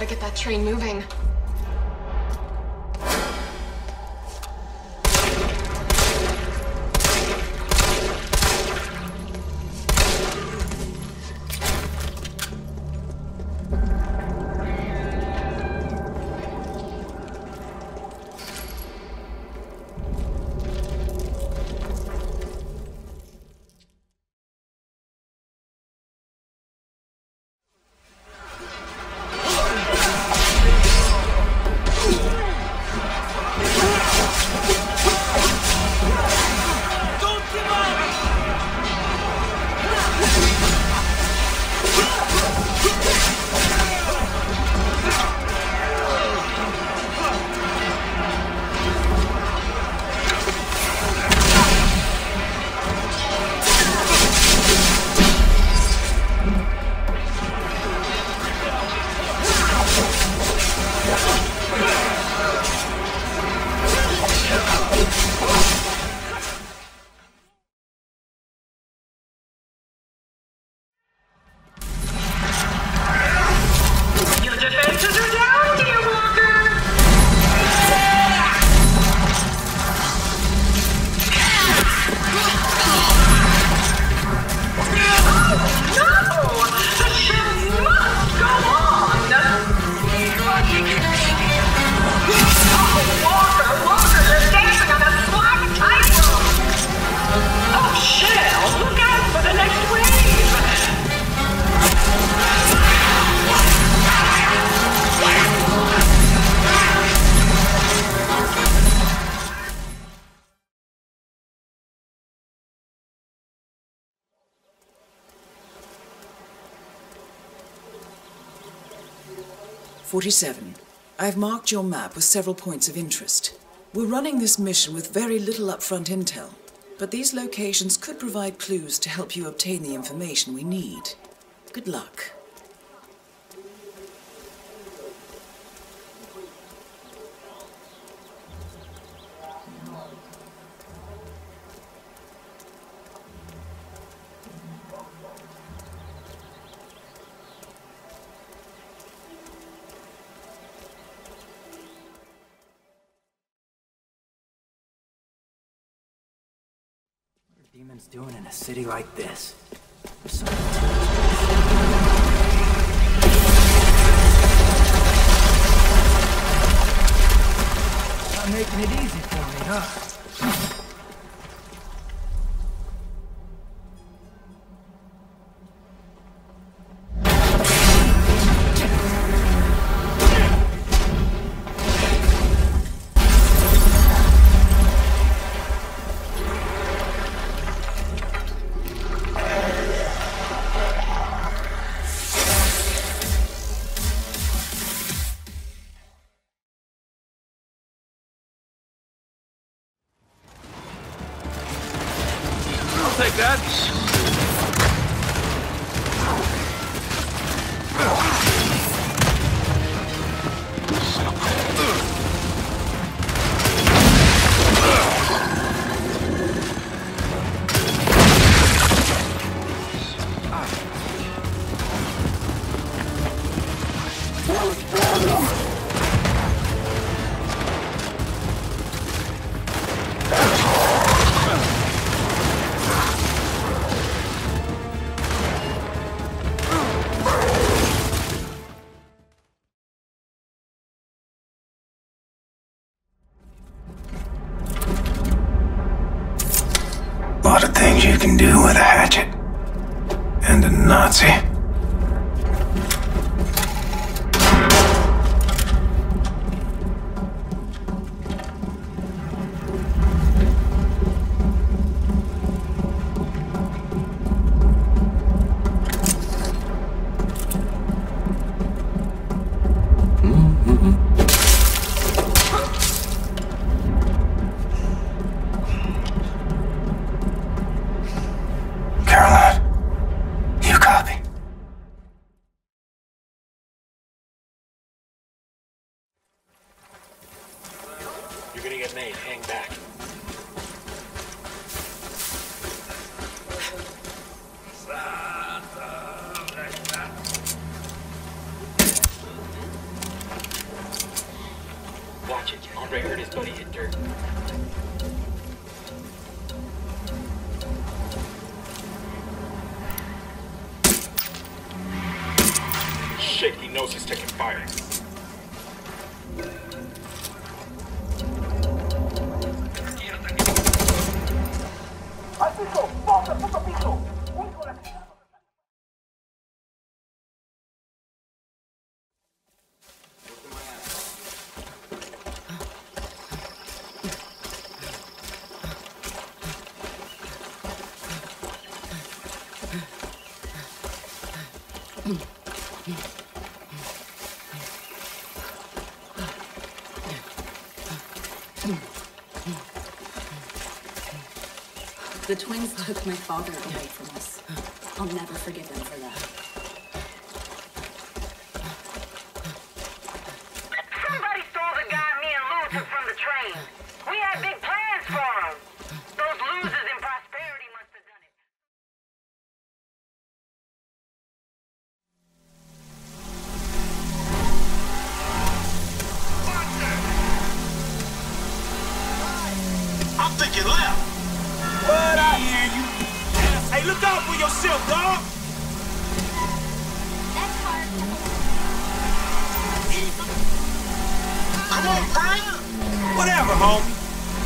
gotta get that train moving. "47. I've marked your map with several points of interest. We're running this mission with very little upfront intel, but these locations could provide clues to help you obtain the information we need. Good luck." Demons doing in a city like this? Not making it easy for me, huh? Take that. A lot of things you can do with a hatchet. And a Nazi. Caroline, you copy? nose is taking fire. The twins took my father away from us. I'll never forgive them for that. Somebody stole the guy me and Lou took from the train. We had big plans for him. Those losers in prosperity must have done it. I'm thinking left. What I hear you. Hey, look out for yourself, dog. That's hard. Come on, Frank. Whatever, homie.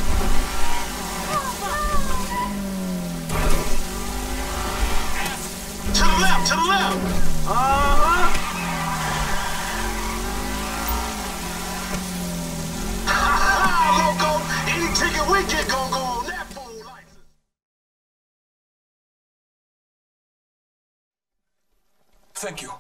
To the left, to the left. Loco, any ticket we get gon' go on that fool license. Thank you.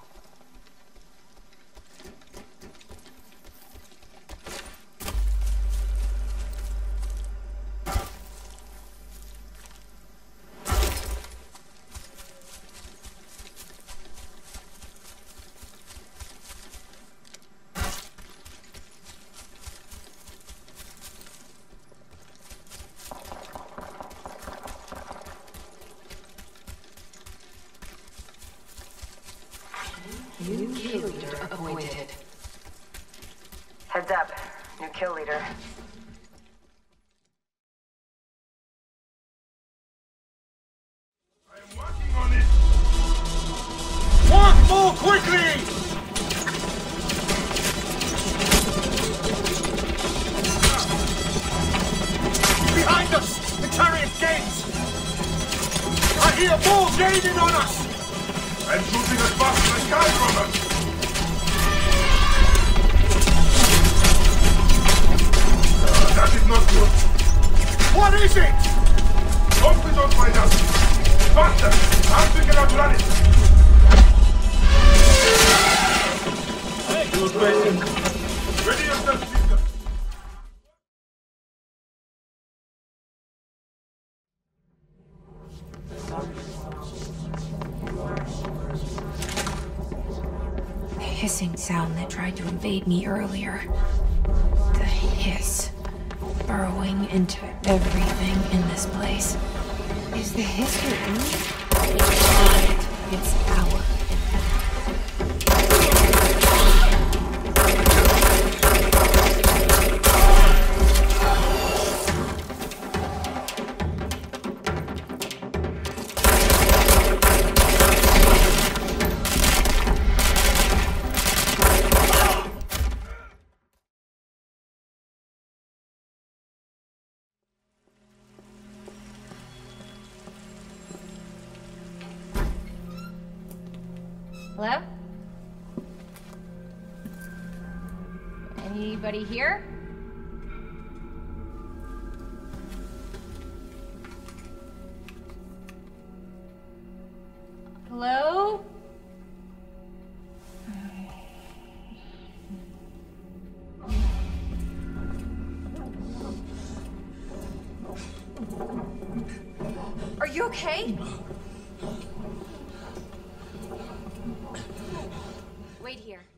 New kill leader appointed. Heads up. New kill leader. I'm working on it. Walk more quickly! Behind us! The chariot gates! I hear more gaining on us! I'm shooting as fast as I can from us. That is not good. What is it? Hope we don't find out. Faster! I'm figuring out running. Good question. Ready yourself, sister. The hissing sound that tried to invade me earlier. The hiss. Burrowing into everything in this place. Is the hiss your enemy? It's our Hello? Anybody here? Hello? Are you okay? Wait here.